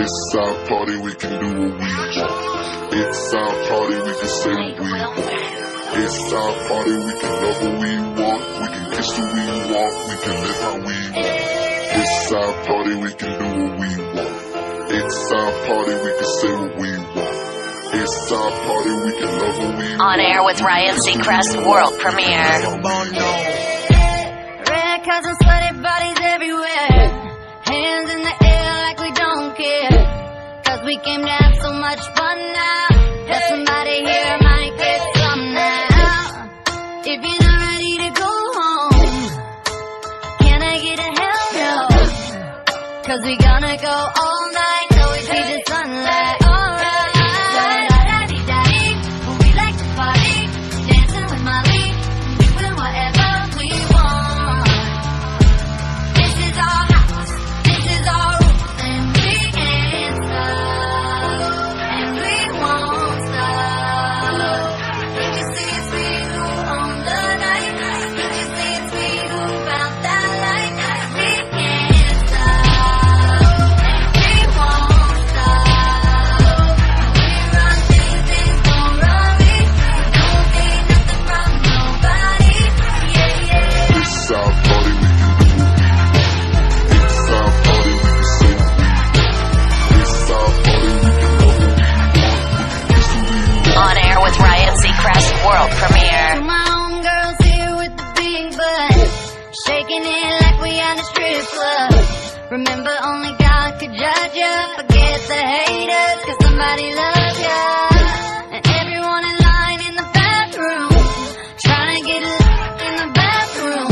It's our party, we can do what we want. It's our party, we can say what we want. It's our party, we can love what we want. We can kiss who we want, we can live how we want. It's our party, we can do what we want. It's our party, we can say what we want. It's our party, we can love what we want. On air with Ryan Seacrest, world premiere. Red cousins, sweaty bodies everywhere. Hands in the air like we don't care. Cause we came to have so much fun now. That somebody here might get some now. If you're not ready to go home, can I get a hell no? Cause we gonna go all night till we see the sunlight. Alright. We like to party, dancing with Miley, doing whatever we want. This is our house, this is our rules, and we can't stop, and we won't stop. If you see it's we who own the night, if you see it's we who found that light, we can't stop, and we won't stop. We run things don't run me, don't need nothing from nobody. Yeah, yeah. It's our party, we can do what we want. It's our party, we can say what we want. It's our party, we can love what we want. We can kiss who we want. On air with Ryan Seacrest, world premiere. To my homegirls here with the big butt, shaking it like we on a strip club. Remember, only God could judge ya. Forget the haters, cause somebody loves ya. And everyone in line in the bathroom, trying to get in the bathroom.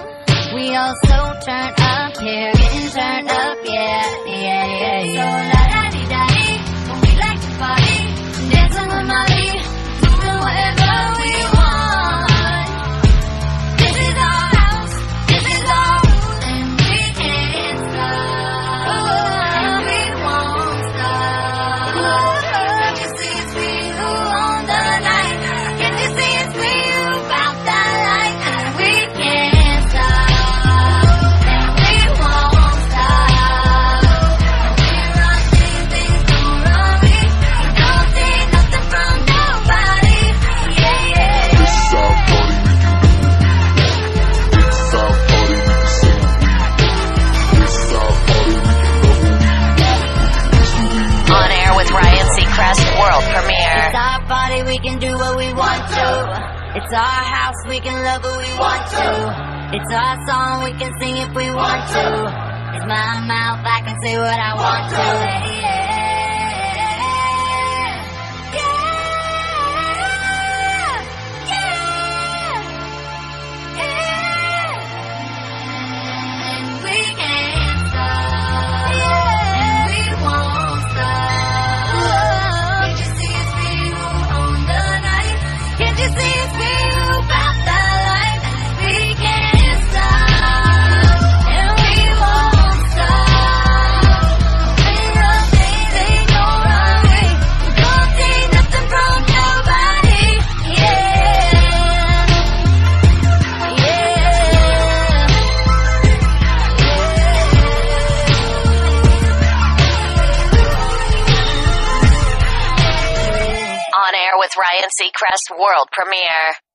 We all so turned up here, getting turned up, yeah, yeah, yeah, yeah. So la-da-dee-da-dee, when we like to party, dancing with Miley, doing whatever we want. This is our house, this is our rules, and we can't stop, and we won't stop. Can you see it's we who own the night? Can you see it's we who found that light? And we can't stop, and we won't stop. We run things don't run me, don't need nothing from nobody. Yeah, yeah. It's our party, we can do what we want. It's our party, we can say what we want. It's our party, we can love what we want. We can kiss who we want. On air with Ryan Seacrest, world premiere. It's our party, we can do what we want to. It's our house, we can love who we want to. It's our song, we can sing if we want to. It's my mouth, I can say what I want to. Yeah, yeah, yeah, yeah. And we can't stop, and we won't stop. Can't you see it's we who own the night? Can't you see it's we who found the light? We can't stop, and we won't stop. We run things don't run me, don't need nothing from nobody. Yeah, On air with Ryan Seacrest, world premiere.